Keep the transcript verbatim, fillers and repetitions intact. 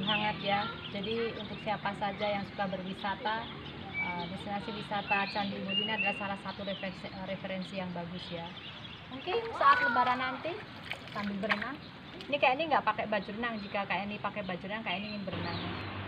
hangat ya. Jadi untuk siapa saja yang suka berwisata, uh, destinasi wisata Candi Budi ini adalah salah satu referensi, referensi yang bagus ya. Mungkin saat lebaran nanti sambil berenang. Ini kayak ini nggak pakai baju renang, jika kayak ini pakai baju renang kayak ini ingin berenang.